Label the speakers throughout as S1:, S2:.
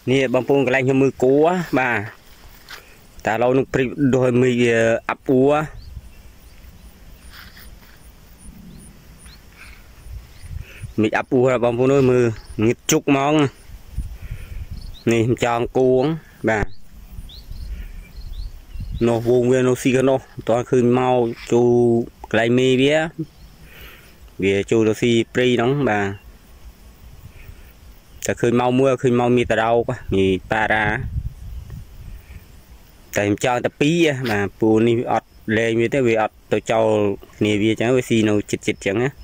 S1: nè bông bông cái này nhom mưa cố á bà ta lâu nó đôi mì ấp úa mì ấp úa là bông bông đôi mưa nghịch chúc món nè cho cuốn bà nó vuông nguyên nó xì cái nó toàn khơi mau chu cái mì bía vì chu nó xì pri nóng bà ta khơi mau mưa khơi mau mì ta đâu quá mì ta ra tại cho ta pí mà bù ni ọt lên như thế vì ọt tôi cho nè vì chẳng với xì nó chít chít chẳng á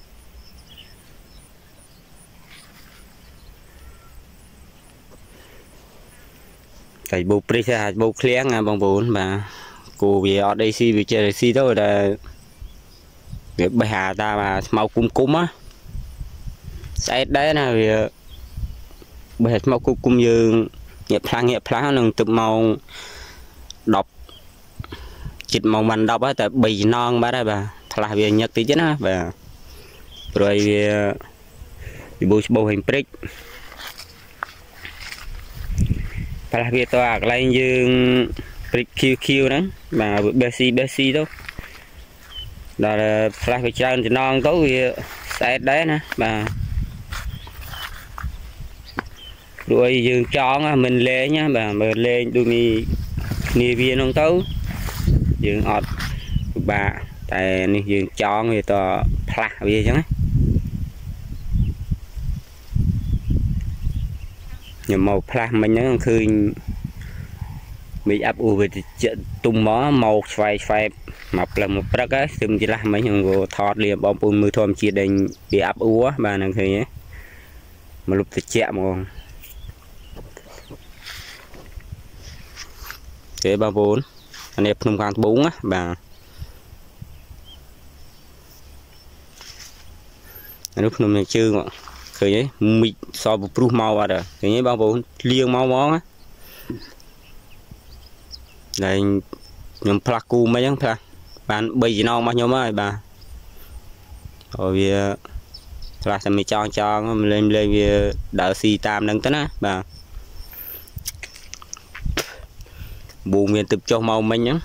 S1: cái bù pri sẽ bù khléng à bằng bùn mà cô vì ọt đây xì vì chơi xì đó là việc bài hà ta mà mau cung á sẽ đấy là vì bài mau cung như nhịp phang nâng tự mau đọc chích màu mình đọc á tại bì non bà đây bà là về nhật tí chứ á và rồi vì bù hình prick là về tòa lại như prick QQ đó mà bc đó là về trơn thì non tối vì sẽ đấy nè bà rồi dương tròn mình lên nhá bà mình lên đôi mi viên không tấu dương ọt bà tại này dương tròn người ta phá về chứ nhưng màu phá mình nó khơi bị áp u về tung mó màu xoay mập là một đất á xưng chỉ là mấy người thọt liền bom bùn mưa thơm chia đành bị áp u á bà năng thấy mà lúc thì chẹm còn cái ba vốn anh em không còn bún á bà lúc này chưa ngọn khởi ấy mịt so với pru màu vào rồi cái ấy ba vốn liêng mau món á này nhom plaku mấy nhá pla bạn bây giờ nó bao nhiêu mới bà rồi vì là mình cho lên vì đỡ xì tam nâng tới á bà bù nguyên tập cho màu mình nhá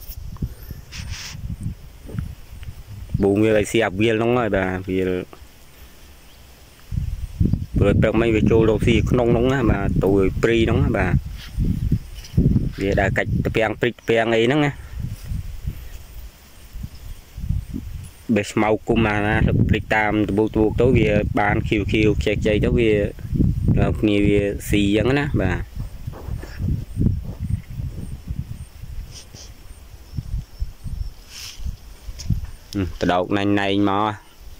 S1: bù nguyên lại xì viên nó rồi bà vì rồi bật mấy về trôi đầu xì nông nóng á mà tuổi pri nóng á bà vì đã cạch tập piang ấy nóng á bề màu cung mà prick tam buộc tối vì bàn khiêu chạy tối vì nhiều xì giống á bà từ đầu này mà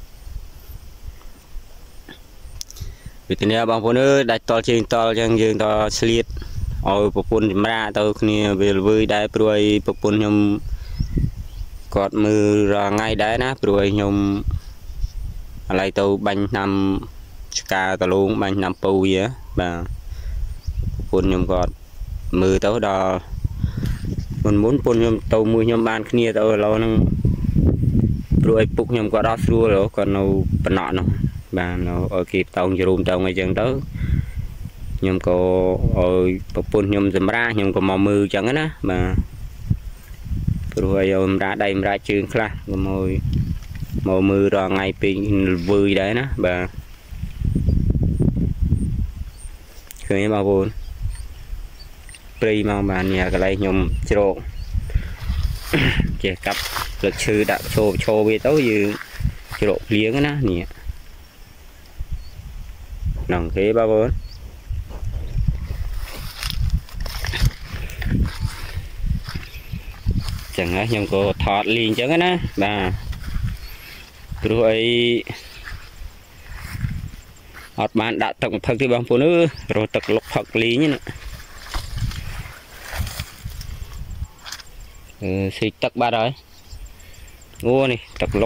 S1: vì thế này bằng phụ nữ đặt to trên to chân dương to sliết ôi bộ phun ra tôi kia về vui đây rồi bộ phun nhom cọt mưa ra ngay đấy ná rồi nhom lại tôi bánh nằm ca tao luôn bánh nằm pù vậy và phun nhom cọt mưa tới đó mình muốn phun nhom tàu mưa nhom ban kia tôi lâu năng rồi phục nhom có đó xua rồi còn nó bận nọ nó bà nó ở kịp tàu rùm tàu ngay chân tới nhom có ở phun nhom dầm ra nhom có màu mưa chẳng á mà rồi ông ra đây ra trường khla rồi màu mưa rồi ngay pin vui đấy đó bà khởi bao vốn pri mau bà nhà cái này nhom trộn chè cặp lực sư đã cho về tối như trộn liếng á nè nòng thế bao vốn chẳng á nhom có thọt liền chẳng á bà rồi ọt bạn đã tổng thật thì bằng phụ nữ rồi tật lục thật lý như này xịt tật ba rồi ngô này tật lục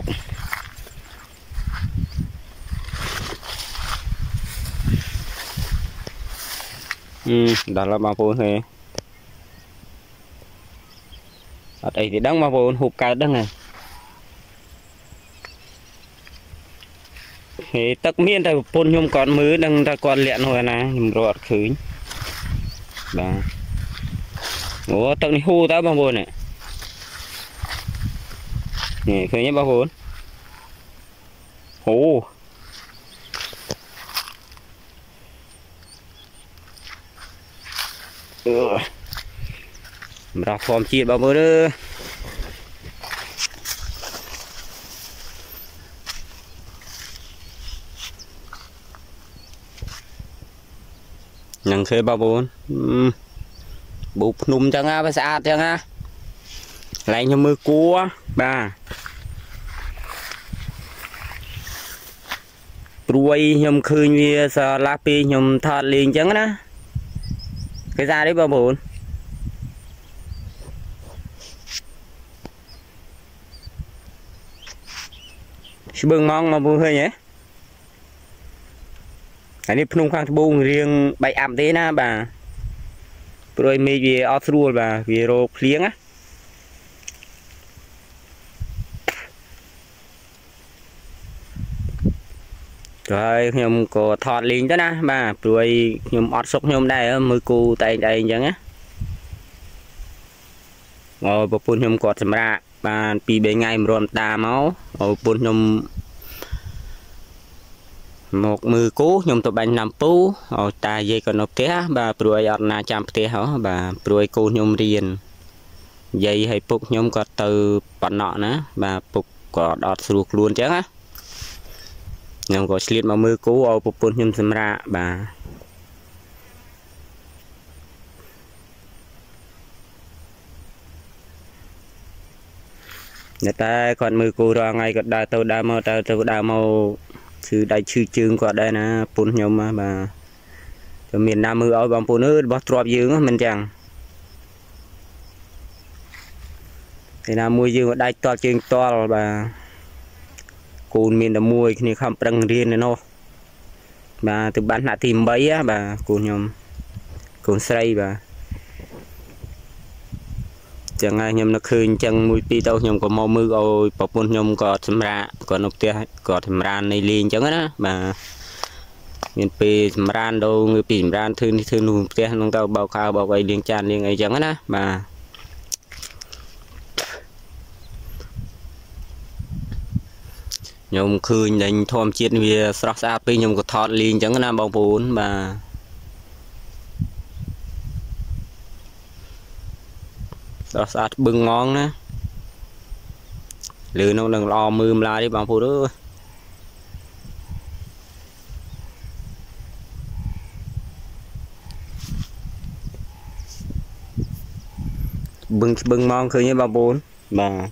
S1: đó là bao phụ này ở đây thì đang bao phụ hụp cả đất này thì tất miên tại phun nhung còn mứ đang ra còn lẹn hồi này rồi khử bà ủa tao đi hú tao bằng buồn này nè khơi nhé bao buồn hú ra form chia bao buồn nữa nhằng khơi bao buồn bụp nùm chẳng á, sạch chẳng á lại cho mưa cua bà ruồi nhom khơi như sa lá pi nhom thọt liền chẳng á cái ra đấy bao buồn bưng mong mà buồn hơi nhé anh đi phun khoang buông riêng bay ẩm thế na bà rồi mình về outdoor bà về rô liếng á rồi nhom có thọt liền đó na bà rồi nhom ọt sốc nhom đây mưa cu tay đây chẳng á ngồi bộ phun nhom cọt sầm ra bà pi bề ngày rộn tà máu ngồi phun nhom một mưa cú nhom tụi bánh nằm pú ở ta dây còn nộp té bà rồi ọt na chạm té hả bà rồi cô nhom riền dây hay phục nhom có từ bọn nọ nữa bà phục có đọt ruột luôn chứ á nhom có slip mà mưa cú ở bộ phun nhom sầm ra bà người ta còn mưa cú ra ngay còn đào tàu đào màu chứ đại chư chương qua đây nè phun nhom mà bà cho miền Nam mưa ở bằng phun nước bắt trộm dương mình chẳng thì là mùi dương ở đây to chương to bà cồn miền là mùi khi không prăng riêng này nó bà từ bán hạ tìm bấy á bà cồn nhom cồn say bà chẳng ai nhom nó khơi chẳng mùi pi tao nhom có màu mưa rồi bọc phun nhom có thầm ra còn nộp tiền có thầm ra này liền chẳng á bà miền pi thầm ra đâu người pi thầm ra thư nụ tiền nông tao bao khao bao cái liền tràn liền ấy chẳng á bà nhom khơi đánh thom chiết vì sọc xa pi nhom có thọt liền chẳng á bao phun bà đó sát bưng ngon nè lừa nó đừng lo mưa la đi bằng phụ đó bưng ngon khơi như bao bốn bà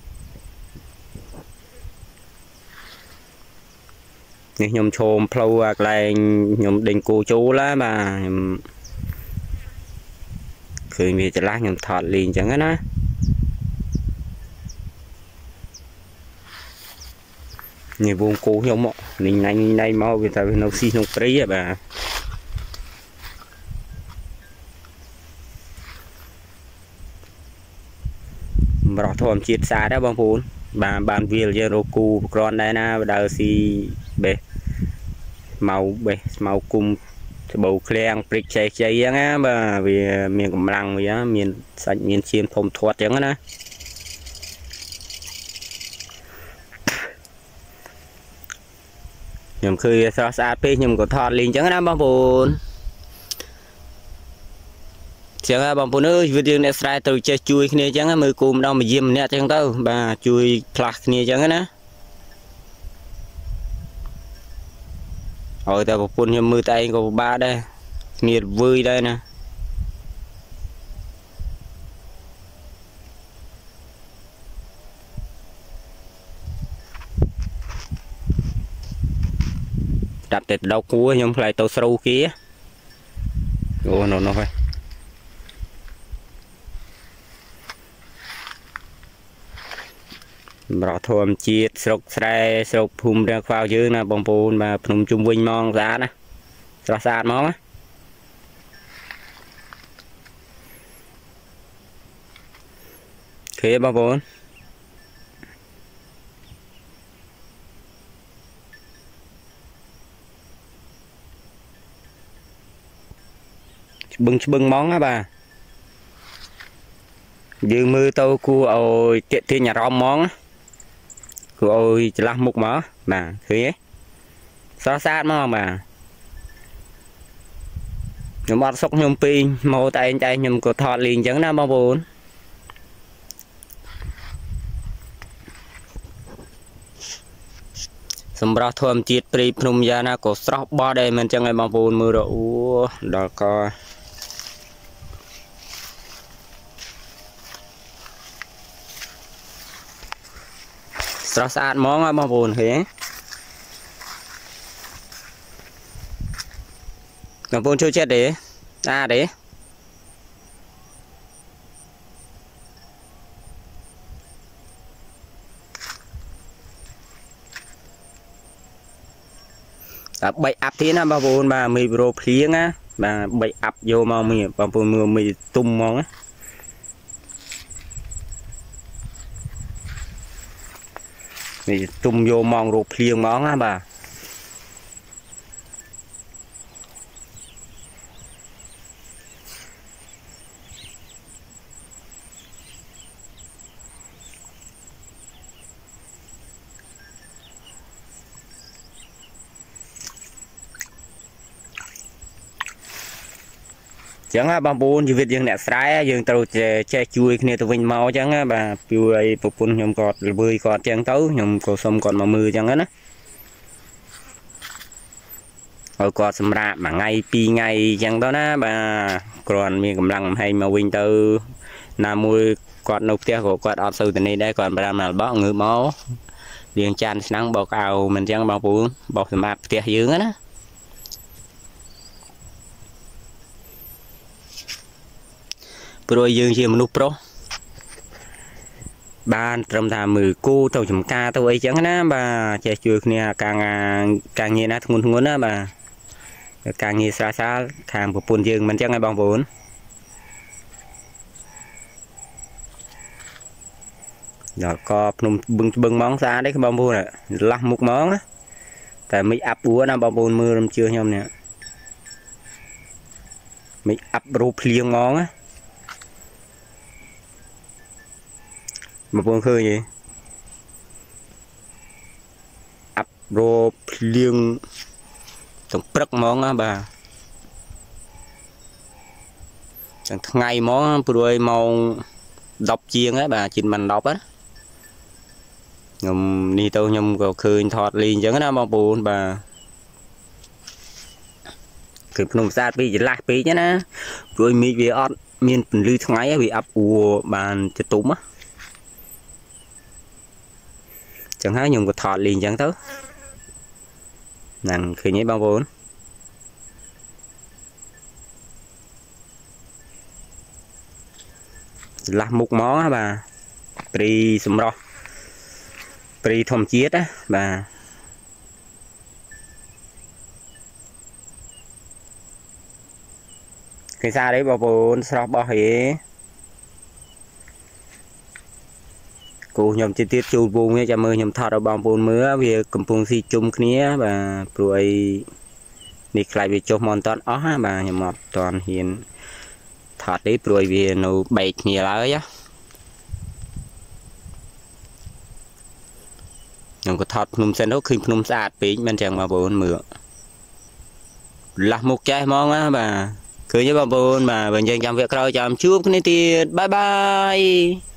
S1: nhom chôm plau lại nhom đình cô chú lá bà khơi vì cho lá nhom thọt liền chẳng á nó nhiều vùng cố nhom mọ mình này mau vì sao nó xi không free à bà bỏ thòm chiết xa đó bằng phun bà bàn viên giờ rô cu con đây na đào xi bể màu cùng bầu keng prix chạy á bà vì miền cầm lăng vì á miền sạch miền chiêm thôm thoát chẳng á nhầm khơi sao xa pi nhầm có thọt liền chẳng á bằng phun chẳng bằng phun ơi video này sai từ chơi chui kia chẳng á mưa cùng đâu mà diêm nè chẳng tao bà chui plak kia chẳng á rồi tao phun nhầm mưa tay có ba đây nhiệt vui đây nè đặt tết đâu cua nhầm lại tàu sâu kia ô nó phải bỏ thòm chiết sọc sài sọc phum ra phao dưới nè bông bồn mà phum chung vinh mong giá nè cho sạt mong á khế bông bồn bưng món á bà dương mưa tao cu ôi tiện thiên nhà rong món á cu ôi chỉ làm mục mỏ bà thấy xóa sát mà bà nhưng mà sốc nhung pin màu tay nhung có thọt liền chẳng nào bao bốn sầm ra thơm chiết pri phun ya na có sọc ba đây mình chẳng ai bao bốn mưa rồi đó coi sọc sát món á bao bốn thế bao bốn chưa chết đấy đấy bảy áp thế na bao bốn bà mì bro phiếng á bà bảy áp vô màu mì bao bốn mưa mì tung món á mì tung vô mong rô phiếng món á bà chẳng á bao bốn như việc dương nẹt trái dương tàu che chui kia tàu vinh màu chẳng á bà chui phục phun nhom cọt bơi cọt chẳng tấu nhom cổ sông cọt mà mưa chẳng á ở cọt sầm rạ mà ngay pi ngay chẳng đó ná bà còn mi cầm lăng hay mà vinh tàu nam mui cọt nộp tia của cọt ọt sâu từ này đây còn bà làm bó ngư máu điền chan nắng bọc áo mình chẳng bao bốn bọc sầm rạ tia dương á rồi dương chỉ một nút pro ban trong thà mười cô tàu chấm ca tàu ấy chẳng á bà chạy chuột nè càng nghe nó thun á bà càng nghe xa xa thàm của bồn dương mình chẳng ai bằng vốn rồi có bưng món xa đấy cái bông vốn này lắc một món á tại mấy áp búa nó bông vốn mưa chưa nhom nè mấy áp rô liêng món á mà buông khơi gì áp rô liêng tổng bậc món á bà chẳng ngày món rồi màu đọc chiên á bà chín mình đọc á nhầm đi tao nhầm có khơi thọt liền chẳng nó bao buồn bà cứ nông sát bị lạc bị nhá ná rồi mi về ọt miền lư ngày bị áp ùa bàn cho túm á chẳng hạn nhung có thọt liền chẳng tới nàng khi nhảy bao vốn làm một món á bà pri sum ro pri thom chiết á bà cái xa đấy bao vốn sọc bao hế cô nhom chi tiết chu buông ấy cho mưa nhom thọt ở bao vốn mưa vì cầm buông si chung kia và rồi đi lại về cho món toàn ó bà nhom mọt toàn hiền thọt đấy rồi vì nó bệt nhiều lắm á nhom có thọt nôm sen đó khi nôm sạt pí bên chẳng bao vốn mưa là một chai món á bà cứ như bao vốn mà bên chẳng việc rồi chăm chúc cái này thì bye bye.